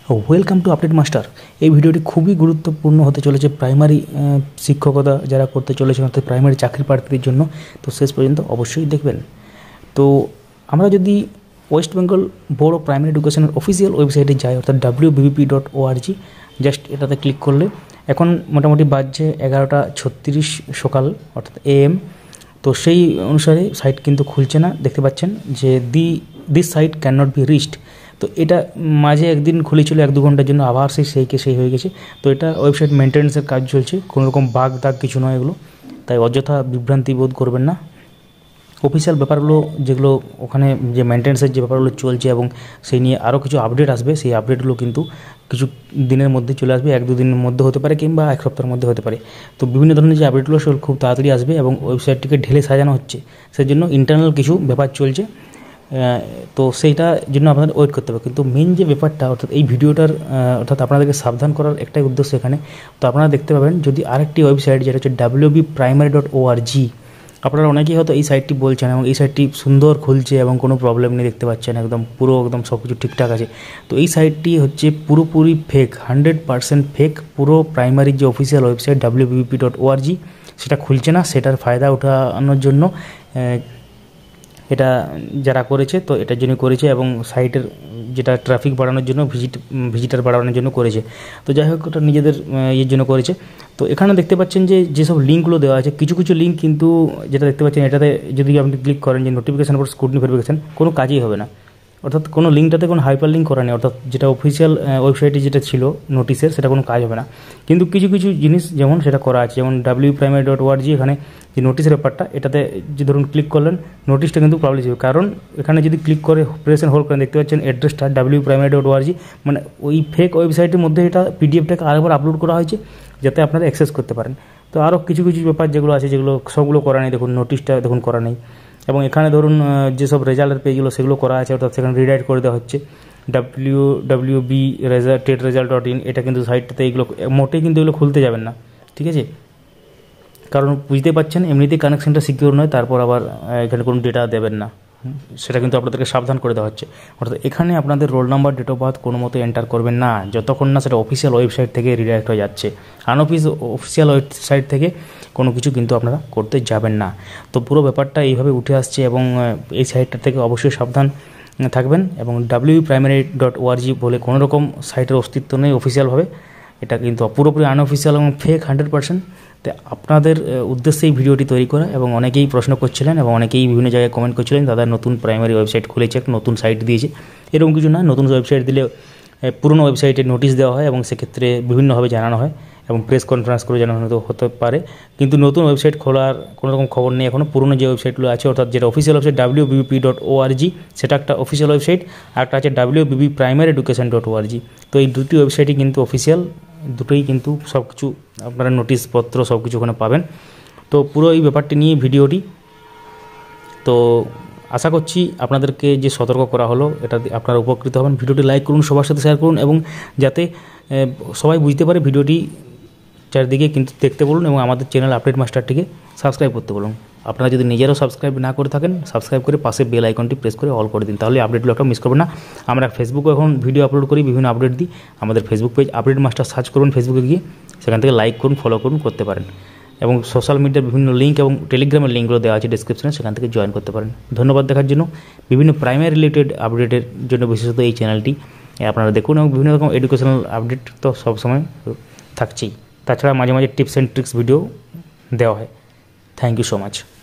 Welcome to update master. এই ভিডিওটি খুবই গুরুত্বপূর্ণ হতে চলেছে প্রাইমারি শিক্ষকতা যারা করতে চলেছে অর্থাৎ প্রাইমারি চাকরি প্রার্থীদের জন্য। তো শেষ পর্যন্ত অবশ্যই দেখবেন। তো আমরা যদি West Bengal Board of Primary এডুকেশনের অফিসিয়াল ওয়েবসাইটে যাই অর্থাৎ wbbp.org, জাস্ট এটাতে ক্লিক করলে এখন মোটামুটি বাজছে 11:36 সকাল অর্থাৎ AM। তো সেই অনুসারে সাইট কিন্তু খুলছে না, দেখতে পাচ্ছেন যে this site can not be reached. তো এটা মাঝে একদিন খুলেছিল 1-2 ঘন্টার জন্য, আবার সেই হয়ে গেছে। তো এটা ওয়েবসাইট মেনটেন্যান্সের কাজ চলছে, কোনো রকম বাগ দাগ কিছু নয় এগুলো, তাই অযথা বিভ্রান্তি বোধ করবেন না। অফিসিয়াল ব্যাপারগুলো যেগুলো ওখানে যে মেনটেন্যান্সের যে ব্যাপারগুলো চলছে এবং সেই নিয়ে আরও কিছু আপডেট আসবে, সেই আপডেটগুলো কিন্তু কিছু দিনের মধ্যে চলে আসবে, 1-2 দিনের মধ্যে হতে পারে কিংবা 1 সপ্তাহের মধ্যে হতে পারে। তো বিভিন্ন ধরনের যে আপডেটগুলো সেগুলো খুব তাড়াতাড়ি আসবে এবং ওয়েবসাইটটিকে ঢেলে সাজানো হচ্ছে, সেই জন্য ইন্টারনাল কিছু ব্যাপার চলছে। তো সেইটার জন্য আপনাদের ওয়েট করতে হবে। কিন্তু মেন যে ব্যাপারটা অর্থাৎ এই ভিডিওটার অর্থাৎ আপনাদেরকে সাবধান করার একটাই উদ্দেশ্য এখানে। তো আপনারা দেখতে পাবেন যদি আরেকটি ওয়েবসাইট যেটা হচ্ছে wbbprimary.org, আপনারা অনেকেই হয়তো এই সাইটটি বলছেন এবং এই সাইটটি সুন্দর খুলছে এবং কোনো প্রবলেম নেই, দেখতে পাচ্ছেন একদম সব কিছু ঠিকঠাক আছে। তো এই সাইটটি হচ্ছে পুরোপুরি ফেক, 100% ফেক। পুরো প্রাইমারির যে অফিসিয়াল ওয়েবসাইট wbbp.org সেটা খুলছে না। সেটার ফায়দা ওঠানোর জন্য এটা যারা করেছে, তো এটার জন্য করেছে এবং সাইটের যেটা ট্রাফিক বাড়ানোর জন্য, ভিজিটার বাড়ানোর জন্য করেছে। তো যাই হোক, ওটা নিজেদের ইয়ের জন্য করেছে। তো এখানে দেখতে পাচ্ছেন যে যেসব লিঙ্কগুলো দেওয়া আছে, কিছু লিঙ্ক কিন্তু যেটা দেখতে পাচ্ছেন এটাতে যদি আপনি ক্লিক করেন যে নোটিফিকেশান ফর স্ক্রুটিনি ভেরিফিকেশন, কোনো কাজই হবে না। অর্থাৎ কোনো লিঙ্কটাতে কোনো হাইপার লিঙ্ক করা নেই, অর্থাৎ যেটা অফিসিয়াল ওয়েবসাইটে যেটা ছিল নোটিশের, সেটা কোনো কাজ হবে না। কিন্তু কিছু জিনিস যেমন সেটা করা আছে, যেমন wpprimary.org এখানে যে নোটিশের ব্যাপারটা, এটাতে যে ধরুন ক্লিক করলেন, নোটিশটা কিন্তু পাবলিশ হবে। কারণ এখানে যদি ক্লিক করে প্রেস এন্ড হোল্ড করেন, দেখতে পাচ্ছেন অ্যাড্রেসটা wpprimary.org, মানে ওই ফেক ওয়েবসাইটের মধ্যে এটা পিডিএফটাকে আরেকবার আপলোড করা হয়েছে যাতে আপনারা অ্যাক্সেস করতে পারেন। তো আরও কিছু ব্যাপার যেগুলো আছে, যেগুলো সবগুলো করা নেই, দেখুন নোটিশটা দেখুন করা নেই। এবং এখানে ধরুন যেসব রেজাল্টের পেজগুলো সেগুলো করা আছে, অর্থাৎ সেখানে রিডাইরেক্ট করে দেওয়া হচ্ছে www.tetresult.in, এটা কিন্তু সাইটটাতে এইগুলো মোটেই কিন্তু এগুলো খুলতে যাবেন না, ঠিক আছে? কারণ বুঝতে পারছেন এমনিতেই কানেকশানটা সিকিউর নয়, তারপর আবার এখানে কোনো ডেটা দেবেন না, সেটা কিন্তু আপনাদেরকে সাবধান করে দেওয়া হচ্ছে। অর্থাৎ এখানে আপনাদের roll number, date of birth কোনো মতো এন্টার করবেন না যতক্ষণ না সেটা অফিসিয়াল ওয়েবসাইট থেকে রিডাইরেক্ট হয়ে যাচ্ছে। অফিসিয়াল ওয়েবসাইট থেকে কোনো কিছু কিন্তু আপনারা করতে যাবেন না। তো পুরো ব্যাপারটা এইভাবে উঠে আসছে এবং এই সাইটটা থেকে অবশ্যই সাবধান থাকবেন। এবং wpprimary.org বলে কোনো রকম সাইটের অস্তিত্ব নেই অফিসিয়ালভাবে, এটা কিন্তু পুরোপুরি আনঅফিসিয়াল এবং ফেক 100%। তো আপনাদের উদ্দেশ্যে এই ভিডিওটি তৈরি করা, এবং অনেকেই প্রশ্ন করছিলেন এবং অনেকেই বিভিন্ন জায়গায় কমেন্ট করছিলেন দাদা নতুন প্রাইমারি ওয়েবসাইট খুলেছে, একটা নতুন সাইট দিয়েছে। এরকম কিছু না, নতুন ওয়েবসাইট দিলে পুরনো ওয়েবসাইটে নোটিশ দেওয়া হয় এবং সেক্ষেত্রে বিভিন্নভাবে জানানো হয় এবং প্রেস কনফারেন্স করে জানানো হতে পারে। কিন্তু নতুন ওয়েবসাইট খোলার কোনো রকম খবর নেই এখনও। পুরনো যে ওয়েবসাইটগুলো আছে, অর্থাৎ যেটা অফিসিয়াল ওয়েবসাইট wbbp.org, সেটা একটা অফিসিয়াল ওয়েবসাইট, আর একটা আছে wbbprimary.education.org। তো এই দুটি ওয়েবসাইটই কিন্তু অফিসিয়াল, দুটোই কিন্তু সব কিছু আপনারা নোটিশপত্র সব কিছু ওখানে পাবেন। তো পুরো এই ব্যাপারটি নিয়ে ভিডিওটি, তো আশা করছি আপনাদেরকে যে সতর্ক করা হলো এটা আপনারা উপকৃত হবেন। ভিডিওটি লাইক করুন, সবার সাথে শেয়ার করুন এবং যাতে সবাই বুঝতে পারে ভিডিওটি চারদিকে কিন্তু দেখতে বলুন, এবং আমাদের চ্যানেল আপডেট মাস্টারটিকে সাবস্ক্রাইব করতে বলুন। আপনারা যদি নিজেরাও সাবস্ক্রাইব না করে থাকেন, সাবস্ক্রাইব করে পাশে বেল আইকনটি প্রেস করে অল করে দিন, তাহলে আপডেটগুলো একটা মিস করবেন না। আমরা ফেসবুকে এখন ভিডিও আপলোড করি, বিভিন্ন আপডেট দিই। আমাদের Facebook page update master search করুন, ফেসবুকে গিয়ে সেখান থেকে লাইক করুন, ফলো করুন, করতে পারেন। এবং সোশ্যাল মিডিয়ার বিভিন্ন লিঙ্ক এবং টেলিগ্রামের লিঙ্কগুলো দেওয়া আছে ডিসক্রিপশনে, সেখান থেকে জয়েন করতে পারেন। ধন্যবাদ দেখার জন্য। বিভিন্ন প্রাইমারি রিলেটেড আপডেটের জন্য বিশেষত এই চ্যানেলটি আপনারা দেখুন, এবং বিভিন্ন রকম এডুকেশনাল আপডেট তো সবসময় থাকছেই। তাছাড়া মাঝে মাঝে টিপস অ্যান্ড ট্রিক্স ভিডিও দেওয়া হয়। Thank you so much.